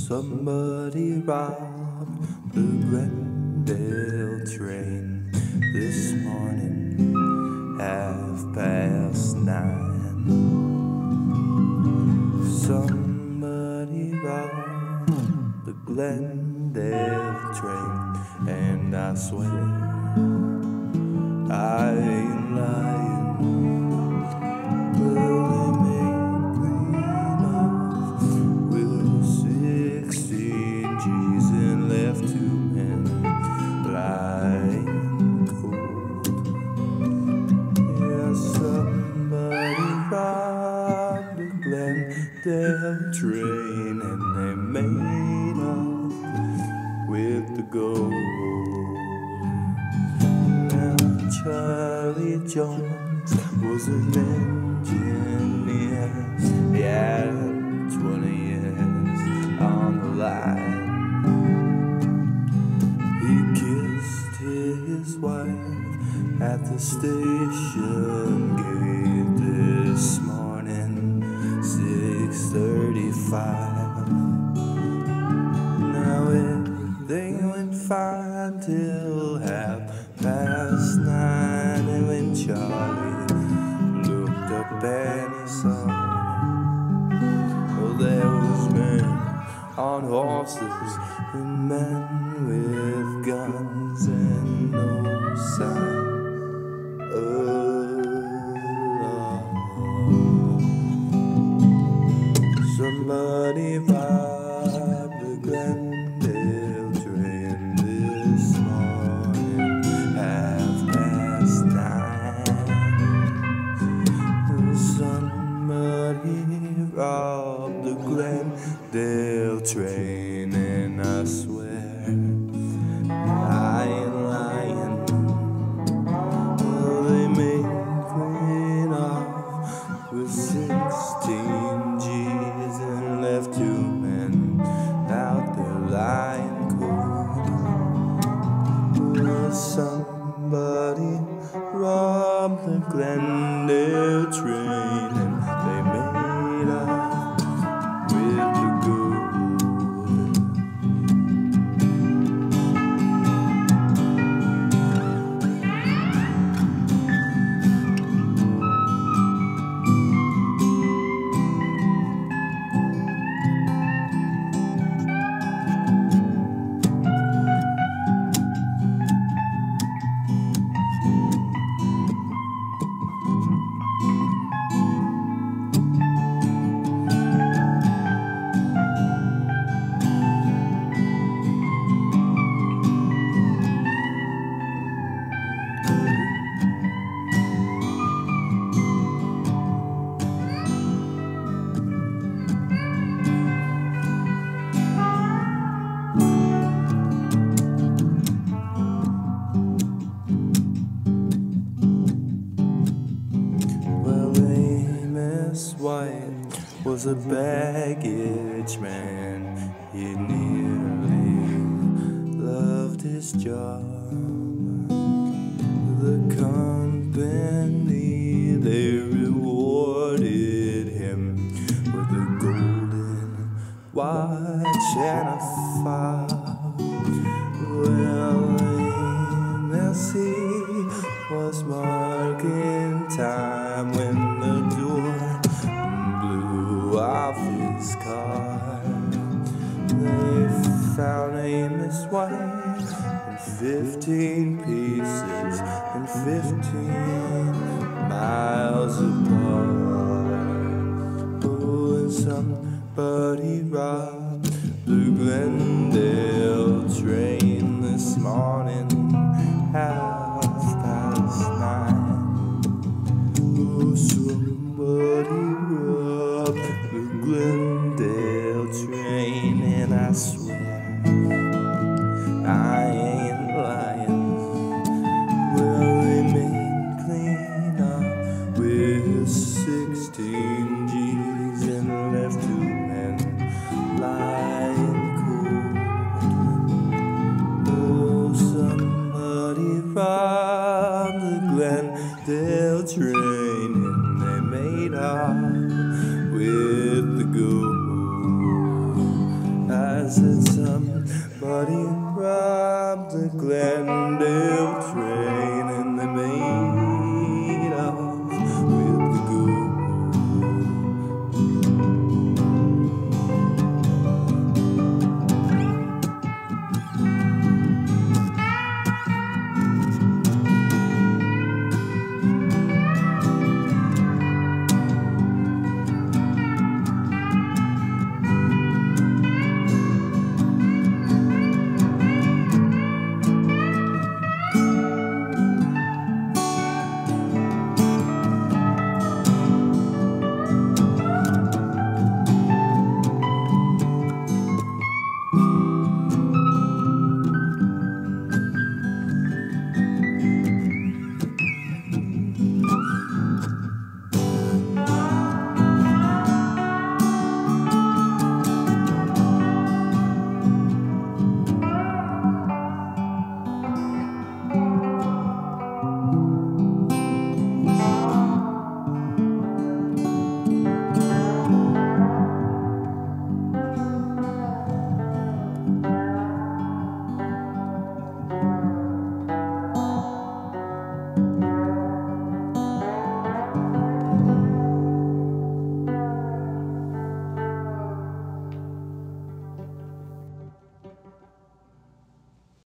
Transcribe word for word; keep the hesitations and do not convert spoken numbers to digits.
Somebody robbed the Glendale train this morning, half past nine. Somebody robbed the Glendale train, and I swear I ain't lying. Well, they made clean off with sixteen G's and left two men lying cold. Yeah, somebody robbed the Glendale train, and they made off with the gold. Now Charlie Jones was an engineer. He had twenty years on the line. He kissed his wife at the station gate this morning, six thirty-five. Now everything went fine till half past nine, and when Charlie looked up and he saw, well, there was men on horses and men with guns and no sign of law. Somebody robbed the Glendale train this morning, half past nine. Somebody robbed the Glendale train, and I swear I ain't lying. Well, they made clean off with sixteen G's and left two men out there lying cold. Well, somebody robbed the Glendale train, and they made off with the gold. White was a baggage man. He nearly loved his job. The company, they rewarded him with a golden watch and a fob. Well, Messi was marking time when the door off his car. They found Amos White in fifteen pieces and fifteen miles apart. Oh, and somebody robbed the Glendale train this morning, half past nine. Oh, somebody robbed the Glendale train, and I swear I ain't lying. Well, they made clean up with sixteen G's and left two men lying cold. Oh, somebody robbed the Glendale train, and they made off with the gold. I said somebody robbed the Glen